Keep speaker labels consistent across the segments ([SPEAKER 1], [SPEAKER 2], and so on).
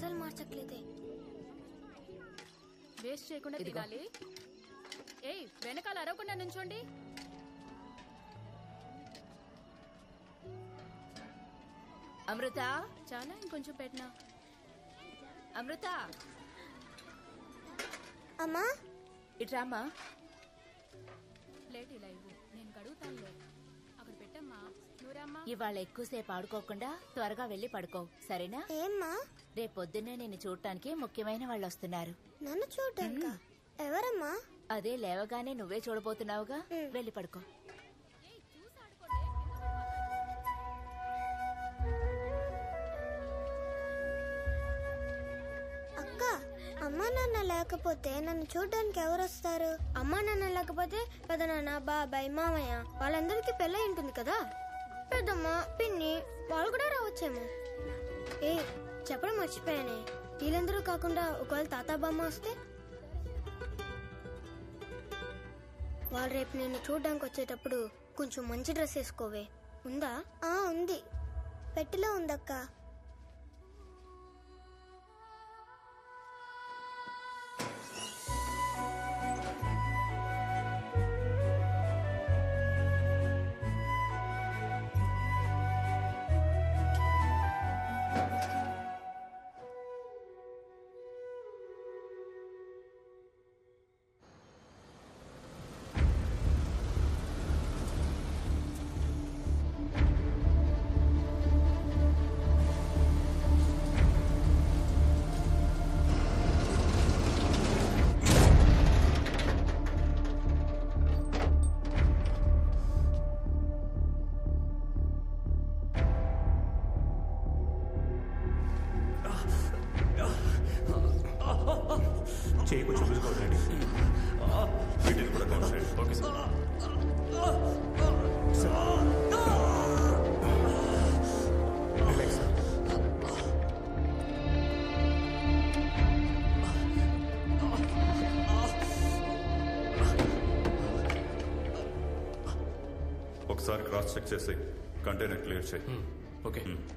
[SPEAKER 1] అస్సలు మార్చట్లేదే.
[SPEAKER 2] వేస్ట్ చేయకుండా తినాలి. ఏయ్ వెనకాల అరవకుండా నుంచోండి.
[SPEAKER 3] అమృత
[SPEAKER 2] చాలా ఇంకొంచెం పెట్టినా.
[SPEAKER 3] అమృత
[SPEAKER 1] అమ్మా
[SPEAKER 3] ఇట్రామ్మా.
[SPEAKER 2] ప్లేట్ ఇలా ఇవ్వు, నేను కడుగుతానులే. అక్కడ పెట్టమ్మా. నువ్వురామ్మా.
[SPEAKER 3] ఇవాళ ఎక్కువసేపు ఆడుకోకుండా త్వరగా వెళ్లి పడుకో, సరేనా?
[SPEAKER 1] ఏమ్మా?
[SPEAKER 3] రేపొద్దున్నే నిన్ను చూడటానికి ముఖ్యమైన వాళ్ళు వస్తున్నారు.
[SPEAKER 1] నన్ను చూడటానికా? ఎవరమ్మా?
[SPEAKER 3] అదే లేవగానే నువ్వే చూడబోతున్నావుగా, వెళ్లి పడుకో.
[SPEAKER 1] అక్క, అమ్మా నాన్న లేకపోతే నన్ను చూడడానికి ఎవరు వస్తారు? అమ్మా నాన్న లేకపోతే పెదనాన్న, బాబాయ్, మామయ్య వాళ్ళందరికీ పెళ్ళి ఉంటుంది కదా. పెద్దమ్మ, పిన్ని వాళ్ళు కూడా రావచ్చేమో. ఏ చెప్పడం మర్చిపోయానే, వీళ్ళందరూ కాకుండా ఒకవేళ తాత బామ్మ వస్తే? వాళ్ళు రేపు నేను చూడడానికి వచ్చేటప్పుడు కొంచెం మంచి డ్రెస్ వేసుకోవే. ఉందా? ఉంది, పెట్టిలో ఉందక్క.
[SPEAKER 4] ఒకసారి క్రాస్ చెక్ చేసి కంటైనర్ క్లియర్ చేయి.
[SPEAKER 5] Okay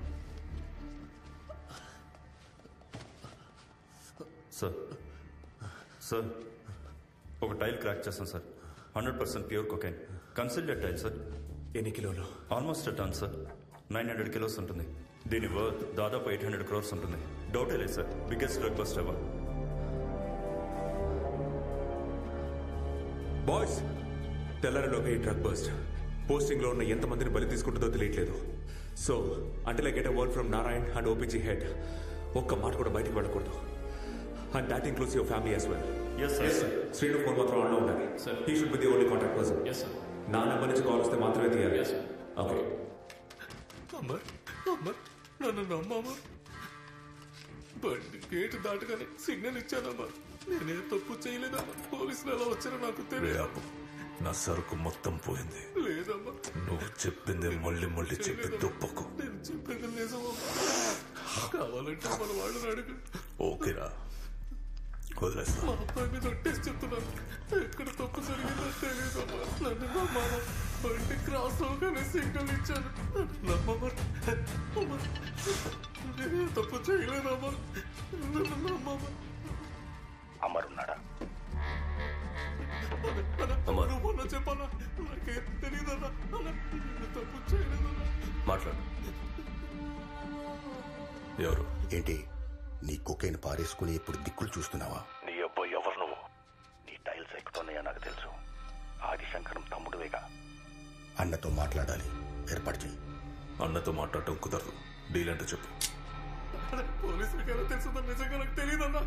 [SPEAKER 4] sir. సార్ ఒక టైల్ క్రాక్ చేస్తాం sir. 100% pure cocaine. Concealed tile sir.
[SPEAKER 5] ఎన్ని కిలోలు?
[SPEAKER 4] ఆల్మోస్ట్ టన్ సార్. 900 కిలోస్ ఉంటుంది. దీని వర్త్ దాదాపు 800 crores ఉంటుంది. డౌటే లేదు sir, biggest drug bust ever.
[SPEAKER 5] Boys, తెల్లారిలోకి ఈ డ్రగ్ బస్ట్ పోస్టింగ్ లో ఉన్న ఎంతమందిని బలి తీసుకుంటుందో తెలియట్లేదు. So until I get a word from Narayan and OPG head, ఒక్క మాట కూడా బయటికి వెళ్ళకూడదు. And that includes your family as well. Srinu phone మాత్రం ఆన్లో ఉండాలి. He should be the only contact person. నా నెంబర్ నుంచి కాల్ వస్తే మాత్రమే తీయాలి. ఓకే.
[SPEAKER 6] అమర్, అమర్ నన్ను నమ్మమ్మా. బండి గేటు దాటగానే సిగ్నల్ ఇచ్చానమ్మా. నేనే తప్పు చేయలేదమ్మా. పోలీసులు ఎలా వచ్చారో నాకు తెలియదు.
[SPEAKER 7] నా సరుకు మొత్తం పోయింది.
[SPEAKER 6] లేదమ్మా,
[SPEAKER 7] నువ్వు చెప్పింది మళ్ళీ మళ్ళీ చెప్పి దుప్పకు.
[SPEAKER 6] నేను చెప్పింది నిజమమ్మా. కావాలంటే మన వాళ్ళని అడుగు.
[SPEAKER 7] ఓకేరా, వదిలేస్తా.
[SPEAKER 6] మా అబ్బాయి మీద ఒట్టేసి చెప్తున్నాను. ఎక్కడ తప్పు జరిగిందో తెలియదమ్మా. నన్ను నమ్మమ్మా. బండి క్రాస్ అవగానే సిగ్నల్ ఇచ్చాను. నమ్మమ్మా. నేనే తప్పు చేయలేదమ్మా. నన్ను నమ్మమ్మా.
[SPEAKER 7] అమరున్నాడా?
[SPEAKER 6] మొన్న చెప్పాలా? నాకేం తెలియదన్నా. నేను తప్పు చేయలేదన్నా.
[SPEAKER 7] మాట్లాడు. ఎవరు?
[SPEAKER 8] ఏంటి నీ కొకైన్ పారేసుకుని ఇప్పుడు దిక్కులు చూస్తున్నావా?
[SPEAKER 7] నీ అబ్బాయి ఎవరు? నువ్వు నీ టైల్స్ ఎక్కుతున్నాయా నాకు తెలుసు. ఆదిశంకరం తమ్ముడువేగా.
[SPEAKER 8] అన్నతో మాట్లాడాలి, ఏర్పాటు చేయి.
[SPEAKER 7] అన్నతో మాట్లాడటం కుదరదు. డీల్ అంటే చెప్పు.
[SPEAKER 6] పోలీసులకి ఎలా తెలుస్తుందని నిజంగా నాకు తెలియదన్నా.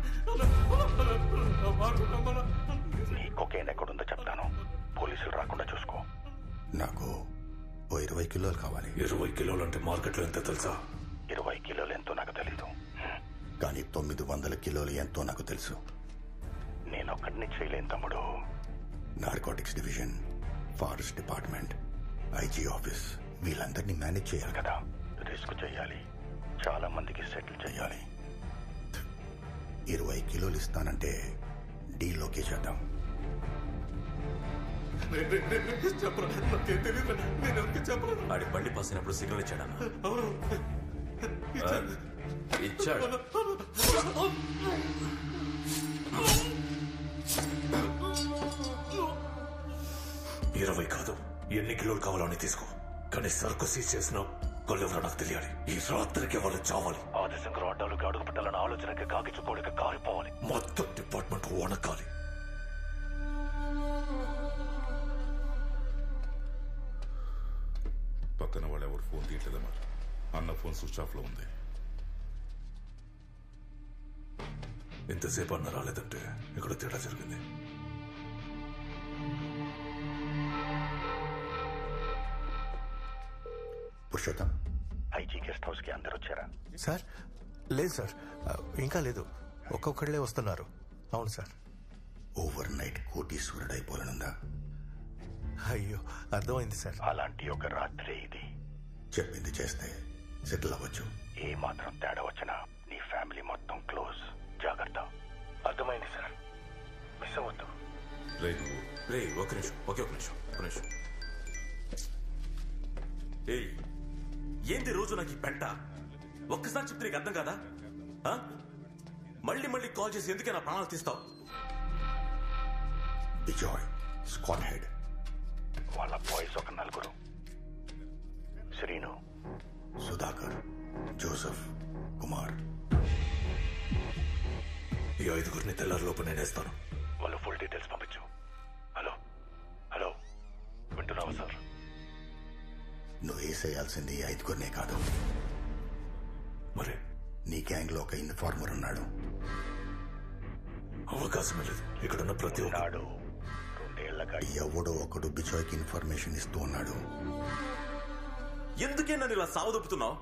[SPEAKER 7] నీ కొకైన్ ఎక్కడుందో చెప్తాను. పోలీసులు రాకుండా చూసుకో.
[SPEAKER 8] నాకు ఓ 20 కిలోలు కావాలి.
[SPEAKER 7] 20 కిలోలు అంటే మార్కెట్లో ఎంత తెలుసా?
[SPEAKER 8] 20 కిలోలు ఎంతో నాకు తెలీదు, కానీ 900 కిలోలు ఎంతో నాకు తెలుసు.
[SPEAKER 7] నేను ఒక్కడిని చేయలేను తమ్ముడు.
[SPEAKER 8] Narcotics division, forest department, IG office వీళ్ళందరినీ మేనేజ్ చేయాలి
[SPEAKER 7] కదా. రిస్క్ చేయాలి, చాలా మందికి సెటిల్ చేయాలి.
[SPEAKER 8] 20 కిలోలు ఇస్తానంటే డీల్ ఓకే చేద్దాం.
[SPEAKER 6] చెప్పరా, నాకేం తెలియదు. నేను ఎవరికి చెప్పరా?
[SPEAKER 7] ఆడి బండి పాసినప్పుడు సిగ్నల్ ఇచ్చాడన్నా.
[SPEAKER 6] అవును.
[SPEAKER 4] ఇచ్చాడు.
[SPEAKER 5] 20 కాదు, ఎన్ని కిలోలు కావాలో అని తీసుకో. కానీ సరుకు సీజ్ చేసిన కొల్లెవరో నాకు తెలియాలి. ఈ రాత్రికి వాళ్ళు చావాలి. ఆదిశంకర్ అడ్డాలకు అడుగు పెట్టాలన్న ఆలోచనకి కాకి చుక్కోడికి కారిపోవాలి. మొత్తం డిపార్ట్మెంట్ వణకాలి.
[SPEAKER 9] పక్కన వాళ్ళు ఎవరు ఫోన్ తీయట్లేదమ్మా. అన్న ఫోన్ స్విచ్ ఆఫ్ లో ఉంది.
[SPEAKER 5] ఇంతసేపు అన్న రాలేదంటే ఇక్కడ తేడా జరిగింది.
[SPEAKER 8] పురుషోత్తం, ఐజీ గెస్ట్ హౌస్ కి అందరు వచ్చారా?
[SPEAKER 10] సార్ లేదు సార్, ఇంకా లేదు. ఒక్కొక్కళ్ళే వస్తున్నారు. అవును సార్.
[SPEAKER 8] ఓవర్ నైట్ కోటీశ్వరుడు అయిపోలనుందా?
[SPEAKER 10] అయ్యో, అర్థమైంది సార్.
[SPEAKER 8] అలాంటి ఒక రాత్రి ఇది. చెప్పింది చేస్తే సెటిల్ అవ్వచ్చు. ఏ మాత్రం తేడా వచ్చినా నీ ఫ్యామిలీ మొత్తం క్లోజ్. జాగ్రత్త. అర్థమైంది సార్, మిస్ అవ్వద్దు.
[SPEAKER 5] రే ఒక నిమిషం, ఒక నిమిషం. ఏయ్, ఏంది రోజు నాకు ఈ పెంట? ఒక్కసారి చెప్తే నీకు అర్థం కదా? మళ్ళీ కాల్ చేసి ఎందుకే నా ప్రాణాలు తీస్తావు?
[SPEAKER 8] బిజాయ్ స్క్వాడ్ హెడ్, వాళ్ళ బాయ్స్ ఒక 4. శ్రీను, సుధాకర్, జోసెఫ్, కుమార్.
[SPEAKER 5] ఈ 5 తెల్లారిలోపు నేనేస్తాను.
[SPEAKER 8] వాళ్ళు ఫుల్ డీటెయిల్స్ పంపించు. హలో వింటున్నావా సార్? నువ్వు వేసేయాల్సింది 5 కాదు.
[SPEAKER 5] మరి
[SPEAKER 8] నీ గ్యాంగ్ లో ఒక ఇన్ఫార్మర్ ఉన్నాడు.
[SPEAKER 5] అవకాశమే లేదు. ఇక్కడున్న ప్రతి ఒక్కడు
[SPEAKER 8] 2 ఏళ్లగా ఎవడో ఒకడు బిజాయ్కి ఇన్ఫర్మేషన్ ఇస్తూ ఉన్నాడు.
[SPEAKER 5] ఎందుకే నన్ను ఇలా సావదొప్పుతున్నావు?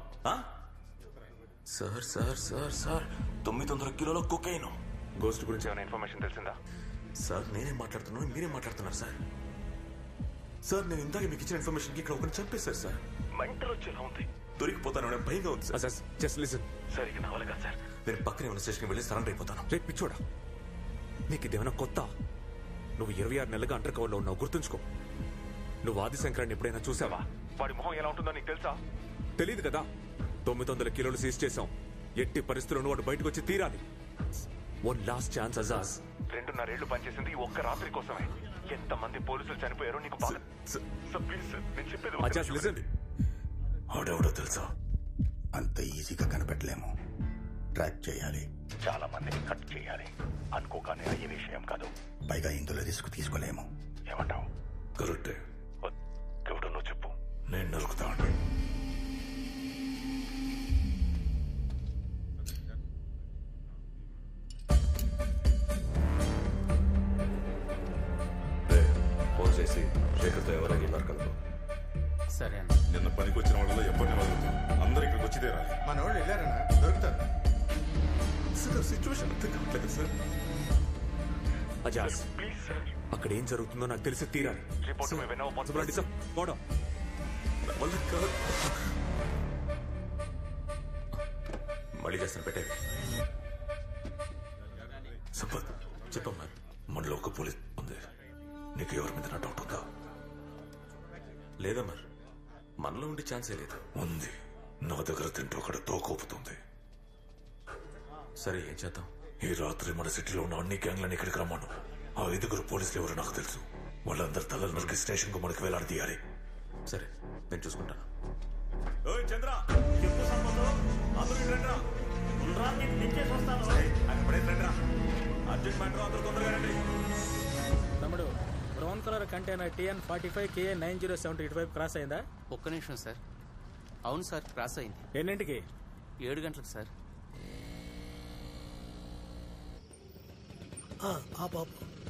[SPEAKER 5] సార్ 900 కిలోల కొకైన్. గోస్ట్ గురించి ఏమైనా ఇన్ఫర్మేషన్ తెలిసిందా? సార్ నేనేం మాట్లాడుతున్నాను, మీరేం మాట్లాడుతున్నారు సార్? నేను ఇందాక మీకు ఇచ్చిన ఇన్ఫర్మేషన్ కి ఇక్కడ ఒకరిని చంపేశారు సార్. మెంటల్ వచ్చేలా ఉంది. దొరికిపోతాను భయంగా ఉంది సార్. జస్ట్ లిసన్ సార్, ఇక నా వల్ల కాదు సార్. నేను పక్కనే ఉన్న స్టేషన్కి వెళ్ళి సరెండర్ అయిపోతాను. రేపు పిచ్చోడా, నీకు ఇదేమైనా కొత్త? నువ్వు 26 నెలలుగా అండర్ కవర్ లో ఉన్నావు, గుర్తుంచుకో. నువ్వు ఆదిశంకరాన్ని ఎప్పుడైనా చూసావా? వాడి మొహం ఎలా ఉంటుందో నీకు తెలుసా? తెలియదు కదా. 900 కిలోలు సీజ్ చేశాం. ఎట్టి పరిస్థితుల్లో వాడు బయటకు వచ్చి తీరాలి. 1 లాస్ట్ ఛాన్స్ అజాజ్. 2.5 ఏళ్లు పనిచేసింది ఈ ఒక్క రాత్రి కోసమే. ఎంతమంది పోలీసులు చనిపోయారో నీకు బాగా అజాజ్. లిసన్, ఆడెవడో తెలుసా?
[SPEAKER 8] అంత ఈజీగా కనిపెట్టలేము. ట్రాక్ చేయాలి, చాలా మందిని కట్ చేయాలి. అనుకోగానే అయ్యే విషయం కాదు. పైగా ఇందులో రిస్క్ తీసుకోలేము. ఏమంటావు?
[SPEAKER 5] కరెక్టే. ఎవడో నువ్వు చెప్పు, నేను నరుకుతా అండి. ఫోన్ చేసి శేఖర్తో ఎవరైనా నరకలు.
[SPEAKER 9] సరే అన్న. నిన్న పనికి వచ్చిన వాళ్ళలో ఎవరిని వదులుతాం. అందరు ఇక్కడికి వచ్చి తీరాలి.
[SPEAKER 10] మన వాళ్ళు వెళ్ళారన్నా, దొరుకుతారు.
[SPEAKER 5] సిచ్యువేషన్ అర్థం కావట్లేదు సార్. అజాజ్, అక్కడ ఏం జరుగుతుందో నాకు తెలిసి తీరాలి. మళ్ళీ చేస్తాను, పెట్టే. సంపత్ చెప్పమ్మా, మనలో ఒక పోలీస్ ఉంది. నీకు ఎవరి మీద నా డౌట్ ఉందా? లేదమ్మా, మనలో ఉండే ఛాన్సే లేదు. ఉంది. నా దగ్గర తింటూ ఒకటి తోకోపుతుంది. సరే, ఏం చేద్దాం? ఈ రాత్రి మన సిటీలో ఉన్న అన్ని గ్యాంగ్లను ఇక్కడికి రమ్మను. ఆ 5 పోలీసులు ఎవరు నాకు తెలుసు. వాళ్ళందరి తలలు నరికి స్టేషన్ కు మనకి వేలాడదీయాలి. సరే, నేను చూసుకుంటాను. చంద్ర,
[SPEAKER 11] తమ్ముడు, brown colour container TN45 KA 9075 cross అయిందా?
[SPEAKER 12] ఒక్క నిమిషం సార్. అవును సార్, క్రాస్ అయింది.
[SPEAKER 11] ఎన్నింటికి?
[SPEAKER 12] 7 గంటలకు సార్.
[SPEAKER 11] పాప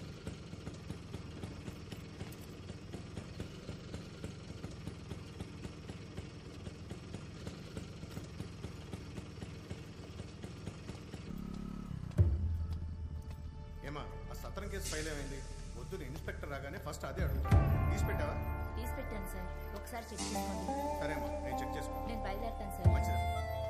[SPEAKER 10] ఏమా, ఆ సత్రం కేసు ఫైల్ ఏమైంది? వద్దు, ఇన్స్పెక్టర్ రాగానే ఫస్ట్ అదే అడుగుతాను. తీసి పెట్టావా?
[SPEAKER 3] తీసి పెట్టాను సార్, ఒకసారి చెక్ చేసుకోండి.
[SPEAKER 10] సరేమ్మా, నేను చెక్ చేసుకో.
[SPEAKER 3] నేను బయలుదేరుతాను సార్.
[SPEAKER 10] మంచిది.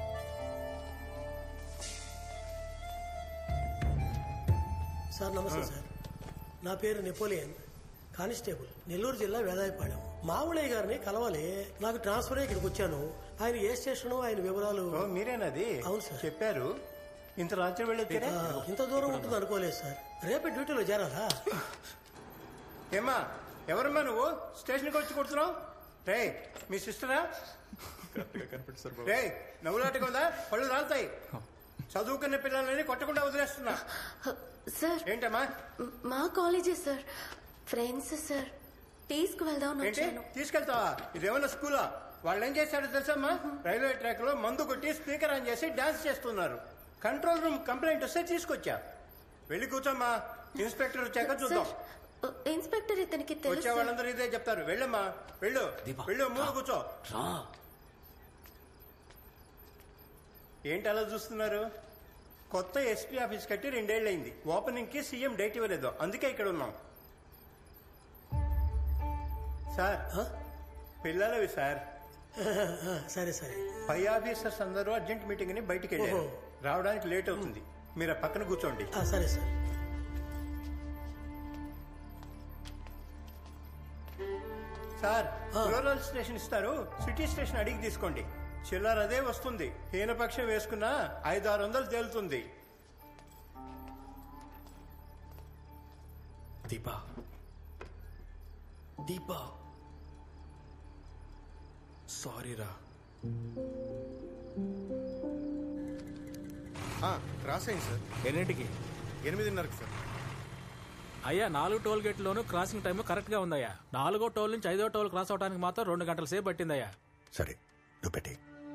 [SPEAKER 13] సార్ నమస్తే సార్. నా పేరు నెపోలియన్, కానిస్టేబుల్, నెల్లూరు జిల్లా వేదాయపాలెం. మావుళయ్య గారిని కలవాలి. నాకు ట్రాన్స్ఫర్ ఇక్కడికి వచ్చాను. ఆయన ఏ స్టేషన్, ఆయన వివరాలు.
[SPEAKER 10] మీరేనది?
[SPEAKER 13] అవును సార్.
[SPEAKER 10] చెప్పారు. ఇంత రాత్రి వెళ్ళొచ్చారా?
[SPEAKER 13] ఇంత దూరం ఉంటుంది అనుకోలేదు సార్. రేపే డ్యూటీలో చేరాలా?
[SPEAKER 10] ఏమ్మా, ఎవరమ్మా నువ్వు స్టేషన్కి వచ్చి కొడుతున్నావు? రే, మీ సిస్టరా? రే, నవ్వులాటగా ఉందా? పళ్ళు రాలుతాయి. చదువుకున్న పిల్లలని కొట్టకుండా వదిలేస్తున్నా.
[SPEAKER 14] సార్
[SPEAKER 10] ఏంటమ్మా?
[SPEAKER 14] మా కాలేజే సార్, ఫ్రెండ్స్ సార్, తీసుకువెళ్దాం.
[SPEAKER 10] ఏంటి తీసుకెళ్తావా? ఇదేమన్నా స్కూలా? వాళ్ళు ఏం చేశారో తెలుసమ్మా? రైల్వే ట్రాక్ లో మందు కొట్టి స్పీకర్ ఆన్ చేసి డాన్స్ చేస్తున్నారు. కంట్రోల్ రూమ్ కంప్లైంట్ వస్తే తీసుకొచ్చా. వెళ్ళి కూర్చోమ్మా, ఇన్స్పెక్టర్ వచ్చాక చూద్దాం.
[SPEAKER 14] ఇన్స్పెక్టర్ ఇతనికి
[SPEAKER 10] వచ్చే
[SPEAKER 14] తెలుసు.
[SPEAKER 10] వాళ్ళందరూ ఇదే చెప్తారు. వెళ్ళమ్మా, వెళ్ళు వెళ్ళు, మూడు కూర్చో. ఏంటి అలా చూస్తున్నారు? కొత్త ఎస్పీ ఆఫీస్ కట్టి 2 ఏళ్లయింది. ఓపెనింగ్ కి సీఎం డేట్ ఇవ్వలేదు, అందుకే ఇక్కడ ఉన్నాం. సార్, పిల్లలవి సార్.
[SPEAKER 13] సరే సరే.
[SPEAKER 10] పై ఆఫీసర్స్ అందరూ అర్జెంట్ మీటింగ్ అని బయటికి వెళ్ళారు. రావడానికి లేట్ అవుతుంది. మీరు ఆ పక్కన కూర్చోండి.
[SPEAKER 13] సరే సార్.
[SPEAKER 10] సార్, రూరల్ స్టేషన్ ఇస్తారు, సిటీ స్టేషన్ అడిగి తీసుకోండి. చిల్లర అదే వస్తుంది. హీనపక్షం వేసుకున్నా 500-600 తేలుతుంది.
[SPEAKER 15] దీపా, దీపా, సారీరా.
[SPEAKER 11] రాసేయండి సార్.
[SPEAKER 15] ఎన్నింటికి?
[SPEAKER 11] 8:30కి సార్. అయ్యా, 4 టోల్ గేట్లోనూ క్రాసింగ్ టైం కరెక్ట్ గా ఉందయ్యా. 4వ టోల్ నుంచి 5వ టోల్ క్రాస్ అవడానికి మాత్రం 2 గంటల సేపు పట్టిందయ్యా.
[SPEAKER 8] సరే, నువ్వు పెట్టి.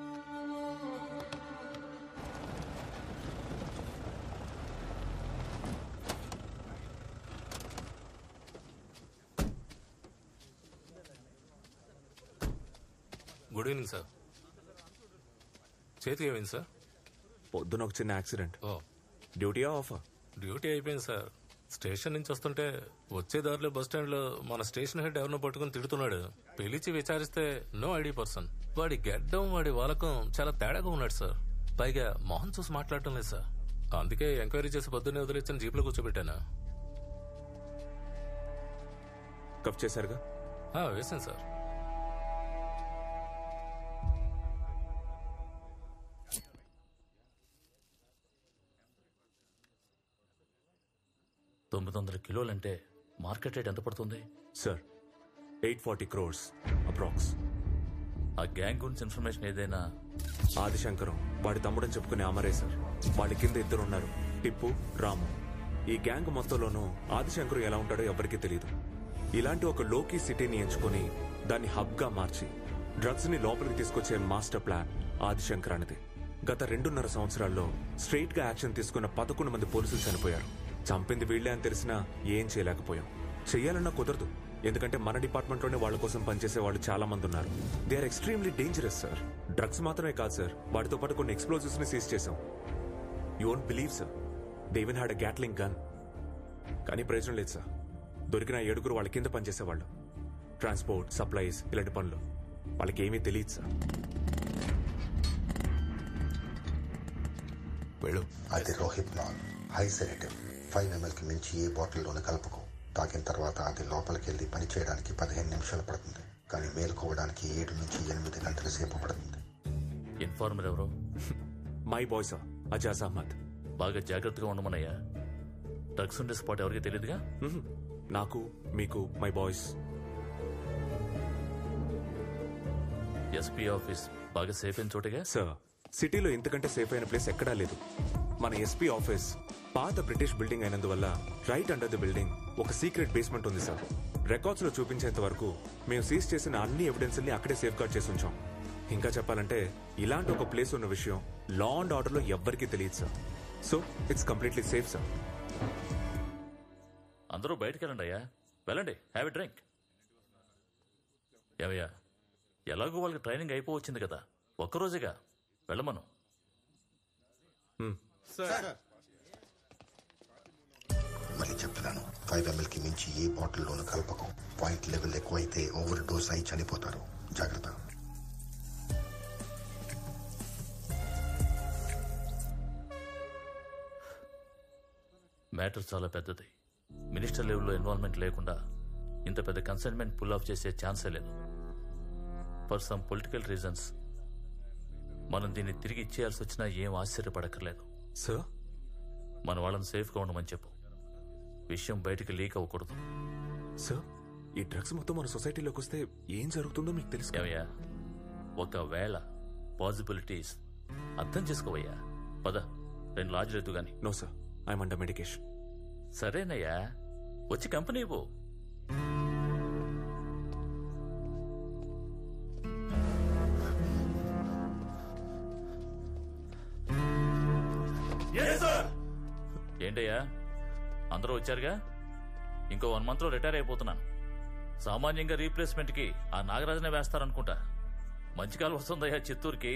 [SPEAKER 16] Good evening sir. చేతికి ఏమైంది సార్?
[SPEAKER 5] పొద్దున ఒక చిన్న యాక్సిడెంట్. డ్యూటీయా ఆఫా?
[SPEAKER 16] డ్యూటీ అయిపోయింది సార్. స్టేషన్ నుంచి వస్తుంటే వచ్చే దారిలో బస్ స్టాండ్ లో మన స్టేషన్ హెడ్ ఎవరినో పట్టుకుని తిడుతున్నాడు. పిలిచి విచారిస్తే నో ఐడి పర్సన్. వాడి గెడ్డం, వాడి వాలకం చాలా తేడాగా ఉన్నాడు సార్. పైగా మొహం చూసి మాట్లాడటం లేదు సార్. అందుకే ఎంక్వైరీ చేసి పొద్దున్నే వదిలేసిన జీప్లో కూర్చోబెట్టాను.
[SPEAKER 5] కఫ్ చేశారుగా?
[SPEAKER 16] వేసాను సార్.
[SPEAKER 17] $900 కిలోలంటే మార్కెట్ రేట్ ఎంత పడుతుంది
[SPEAKER 5] సార్? 840 crores approx.
[SPEAKER 17] ఆ గ్యాంగ్ గురించి ఇన్ఫర్మేషన్ ఏదైనా?
[SPEAKER 5] ఆదిశంకరం వాడి తమ్ముడని చెప్పుకునే అమరే సార్. వాడి కింద 2 ఉన్నారు, టిప్పు, రాము. ఈ గ్యాంగ్ మొత్తంలోనూ ఆదిశంకరం ఎలా ఉంటాడో ఎవరికీ తెలియదు. ఇలాంటి ఒక లోకీ సిటీని ఎంచుకొని దాన్ని హబ్ గా మార్చి డ్రగ్స్ ని లోపలికి తీసుకొచ్చే మాస్టర్ ప్లాన్ ఆదిశంకర్ అనేది. గత 2.5 సంవత్సరాల్లో స్ట్రైట్ గా యాక్షన్ తీసుకున్న 11 మంది పోలీసులు చనిపోయారు. చంపింది వీళ్లే అని తెలిసినా ఏం చేయలేకపోయాం. చెయ్యాలన్నా కుదరదు, ఎందుకంటే మన డిపార్ట్మెంట్ లోనే వాళ్ళ కోసం పనిచేసే వాళ్ళు చాలా మంది ఉన్నారు. They are extremely dangerous sir. Drugs మాత్రమే కాదు సార్, వాటితో పాటు కొన్ని ఎక్స్ప్లోజివ్స్ ని సీజ్ చేశాం. You won't believe sir, they even had a Gatling gun. కానీ ప్రయోజనం లేదు సార్. దొరికిన 7 వాళ్ళ కింద పనిచేసేవాళ్ళు. ట్రాన్స్పోర్ట్, సప్లైస్, ఇలాంటి పనులు. వాళ్ళకి ఏమీ తెలియదు సార్.
[SPEAKER 8] అది Rohypnol high sedative. 5 ml కి మించి ఏ బాటిల్లోనే కలుపుకో. తాగిన తర్వాత అది లోపలికి వెళ్ళి పని చేయడానికి 15 నిమిషాలు పడుతుంది, కానీ మేలుకోవడానికి 7 నుంచి 8 గంటల సేపు పడుతుంది.
[SPEAKER 17] ఇన్ఫార్మర్ ఎవరు?
[SPEAKER 5] My boy sir, Ajaz Ahmed.
[SPEAKER 17] బాగా జాగ్రత్తగా ఉండమనయ్యా. డ్రగ్స్ ఉండే స్పాట్ ఎవరికి తెలియదుగా?
[SPEAKER 5] నాకు, మీకు, మై బాయ్స్.
[SPEAKER 17] ఎస్పీ ఆఫీస్ బాగా సేఫ్ అయిన చోటగా
[SPEAKER 5] సార్. సిటీలో ఇంతకంటే సేఫ్ అయిన ప్లేస్ ఎక్కడా లేదు. మన ఎస్పీ ఆఫీస్ పాత బ్రిటిష్ బిల్డింగ్ అయినందువల్ల రైట్ అండర్ ది బిల్డింగ్ ఒక సీక్రెట్ బేస్మెంట్ ఉంది సార్. రికార్డ్స్ లో చూపించేంత వరకు మేము సీజ్ చేసిన అన్ని ఎవిడెన్స్ ని అక్కడే సేఫ్ గార్డ్ చేసి ఉంచాం. ఇంకా చెప్పాలంటే ఇలాంటి ఒక ప్లేస్ ఉన్న విషయం లా అండ్ ఆర్డర్ లో ఎవ్వరికీ తెలియదు sir. So it's completely safe sir.
[SPEAKER 17] అందరూ బయటకు వెళ్ళండి అయ్యా. వెళ్ళండి, హ్యావ్ ఎ డ్రింక్. ఏమయ్యా, ఎలాగో వాళ్ళకి ట్రైనింగ్ అయిపోవచ్చింది కదా, ఒక్కరోజేగా వెళ్ళమను.
[SPEAKER 8] మళ్ళీ చెప్తున్నాను, 5 ml కి మించి ఏ బాటిల్లోనూ కలపకం. పాయింట్ లెవెల్ ఎక్కువైతే ఓవర్ డోస్ అయి చనిపోతారు. జాగ్రత్త.
[SPEAKER 17] మ్యాటర్ చాలా పెద్దది. మినిస్టర్ లెవెల్లో ఇన్వాల్వ్మెంట్ లేకుండా ఇంత పెద్ద కన్సైన్మెంట్ పుల్ ఆఫ్ చేసే ఛాన్సే లేదు. ఫర్ సమ్ పొలిటికల్ రీజన్స్ మనం దీన్ని తిరిగి ఇచ్చేయాల్సి వచ్చినా ఏం ఆశ్చర్యపడక్కర్లేదు.
[SPEAKER 5] సార్,
[SPEAKER 17] మన వాళ్ళని సేఫ్గా ఉండమని చెప్పు. విషయం బయటికి లీక్ అవ్వకూడదు.
[SPEAKER 5] సార్, ఈ డ్రగ్స్ మొత్తం మన సొసైటీలోకి వస్తే ఏం జరుగుతుందో మీకు తెలుసు.
[SPEAKER 17] ఏమయ్యా, ఒకవేళ పాసిబిలిటీస్ అర్థం చేసుకోవయ్యా. పద, 2 లాడ్జ్లు ఎద్దు గాని.
[SPEAKER 5] No sir, I'm under medication.
[SPEAKER 17] సరేనయ్యా, వచ్చి కంపెనీ ఇవ్వు. ఏంటయ్యా, అందరూ వచ్చారుగా? ఇంకో 1 monthలో రిటైర్ అయిపోతున్నాను. సామాన్యంగా రీప్లేస్మెంట్ కి ఆ నాగరాజనే వేస్తారనుకుంటా. మంచి కాలం వస్తుందయ్యా చిత్తూరుకి.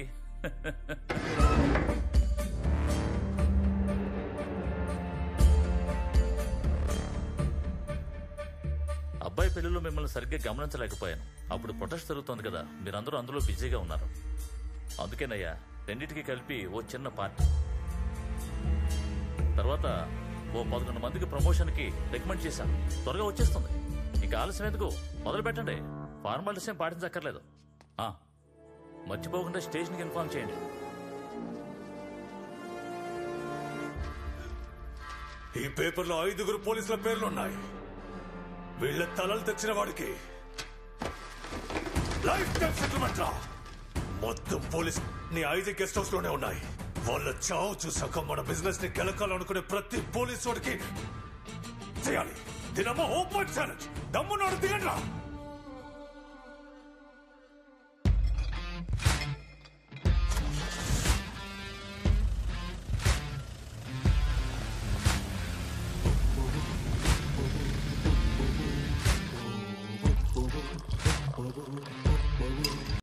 [SPEAKER 17] అబ్బాయి పెళ్లిలో మిమ్మల్ని సరిగ్గా గమనించలేకపోయాను. అప్పుడు ప్రొటెస్ట్ జరుగుతోంది కదా, మీరందరూ అందులో బిజీగా ఉన్నారు. అందుకేనయ్యా రెండింటికి కలిపి ఓ చిన్న పార్టీ. తర్వాత ఓ 11 మందికి ప్రమోషన్ కి రికమెండ్ చేశాను. త్వరగా వచ్చేస్తుంది. ఇంకా ఆలస్యం ఎందుకు, మొదలు పెట్టండి. ఫార్మాలిటీస్ ఏం పాటించక్కర్లేదు. మర్చిపోకుండా స్టేషన్కి ఇన్ఫార్మ్ చేయండి.
[SPEAKER 15] ఈ పేపర్లో 5 పోలీసుల పేర్లున్నాయి. వీళ్ళ తలలు తెచ్చిన వాడికి లైఫ్ టైం సెటిల్మెంట్ రా. మొత్తం పోలీస్ నీ 5 గెస్ట్ హౌస్ లోనే ఉన్నాయి. వాళ్ళ చావు చూసాక మన బిజినెస్ ని గెలకాలనుకునే ప్రతి పోలీసు వాడికి చేయాలి. దీనమ్మ ఓపెన్ ఛాలెంజ్. దమ్మున్నాడు దిగండి రా.